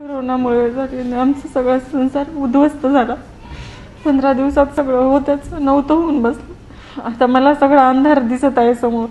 कोरोनामुळे आमचा सगळा संसार उद्ध्वस्त झाला। 15 दिवसात सगळं होतच नव्हतं होऊन बसलं। आता मला सगळा अंधार दिसत आहे समोर।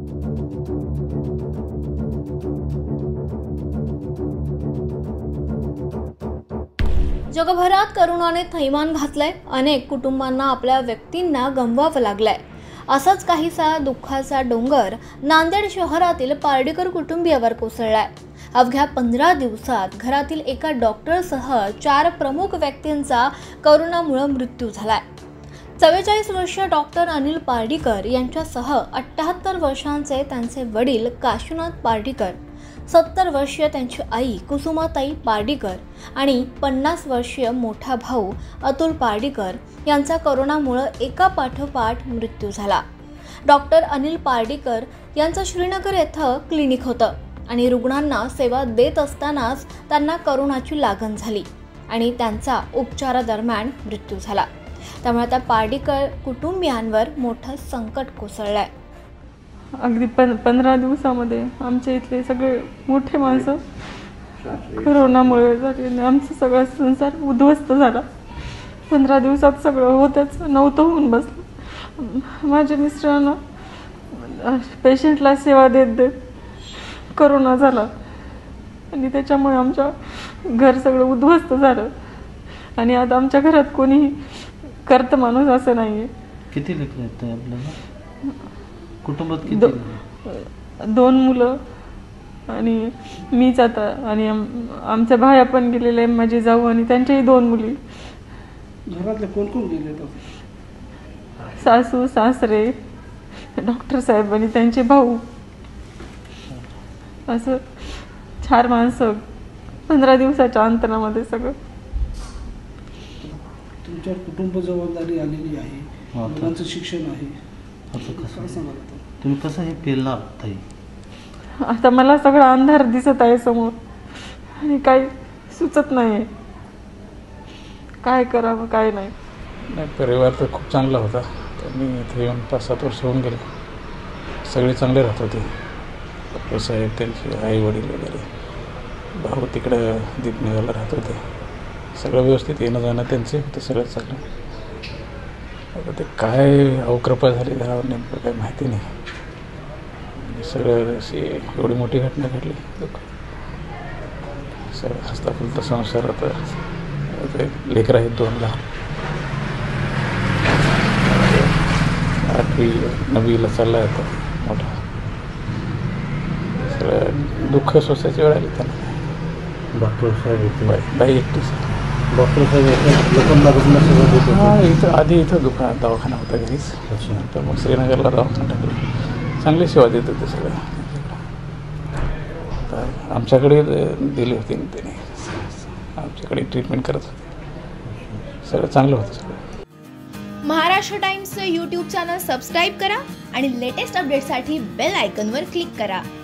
जगभरात करोनाने थैमान घातलंय। अनेक कुटुंबांना आपल्या व्यक्तींना गमवावं लागलंय। असाच काहीसा दुःखाचा डोंगर नांदेड शहरातील पार्डीकर कुटुंबियावर कोसळलाय। अवघ्या 15 दिवसात घरातील एका डॉक्टरसह 4 प्रमुख व्यक्तींचा कोरोनामुळे मृत्यू झालाय। 44 वर्षीय डॉक्टर अनिल पार्डीकर यांच्यासह 78 वर्षांचे त्यांचे वडील काशीनाथ पार्डीकर, 70 वर्षीय त्यांची आई कुसुमाताई पार्डीकर आणि 50 वर्षीय मोठा भाऊ अतुल पार्डीकर यांचा कोरोनामुळे एकापाठोपाठ मृत्यू झाला। डॉक्टर अनिल पार्डीकर यांचं श्रीनगर येथे क्लिनिक होतं आणि रुग्णांना सेवा देत असतानाच त्यांना कोरोनाची लागण झाली आणि त्यांचा उपचारादरम्यान मृत्यू झाला। त्यामुळे आता पार्डीकर कुटुंबियांवर मोठं संकट कोसळलंय। अगदी 15 दिवसामध्ये आमच्या इथले सगळे मोठे माणसं कोरोनामुळे आमचा सगळा संसार उद्ध्वस्त झाला। 15 दिवसात सगळं होतच नव्हतं होऊन बसलं। माझ्या मिस्टरांना पेशंटला सेवा देत कोरोना झाला आणि त्याच्यामुळे आमच्या घर सगळं उद्ध्वस्त झालं आणि आता आमच्या घरात कोणी करतं माणूस असं नाहीये। किती लेकरं आहेत आपल्याला कुटुंबात? किती? 2 मुलं आणि मीच आता आणि आमच्या भाया पण गेलेले आहे, माझी जाऊ आणि त्यांच्याही 2 मुली। घरातले कोण कोण गेले? सासू सासरे, डॉक्टर साहेब आणि त्यांचे भाऊ, असं 4 माणसं 15 दिवसाच्या अंतरामध्ये सगळं। तुमच्यावर कुटुंब जबाबदारी आलेली आहे, मुलांचं शिक्षण आहे, तुम्ही कसं हे पेलणार ताई? आता मला सगळा अंधार दिसत आहे समोर आणि काही सुचत नाही काय करावं काय नाही। परिवार तर खूप चांगला होता। त्यांनी इथे येऊन 5-7 वर्ष होऊन गेले। सगळे चांगले राहत होते। डॉक्टर साहेब, त्यांचे आई वडील वगैरे, भाऊ तिकडे दीपनगरला राहत होते। सगळं व्यवस्थित येणं जाणं त्यांचे होतं, सगळं चांगलं। आता ते काय अवकृपा झाली घरावर नेमकं काही माहिती नाही। सगळं अशी एवढी मोठी घटना घडली। सगळं हसता फुलता संसार होता। लेकरं आहेत 2 लहान, 8वी 9वीला चालला होता मोठा। सगळं दुःख सोसायची वेळ आली त्यांना। डॉक्टर साहेब बाई एकटीच। डॉक्टर साहेब लोकांना सेवा देत होते? इथं आधी इथं दवाखाना होता घरीच। तर मग श्रीनगरला दवाखाना टाकला। चांगली सेवा देत होते सगळं। तर आमच्याकडे दिली होती त्यांनी, आमच्याकडे ट्रीटमेंट करत होते। सगळं चांगलं होतं सगळं। महाराष्ट्र टाइम्सचं यूट्यूब चॅनल सबस्क्राईब करा आणि लेटेस्ट अपडेटसाठी बेल आयकॉनवर क्लिक करा।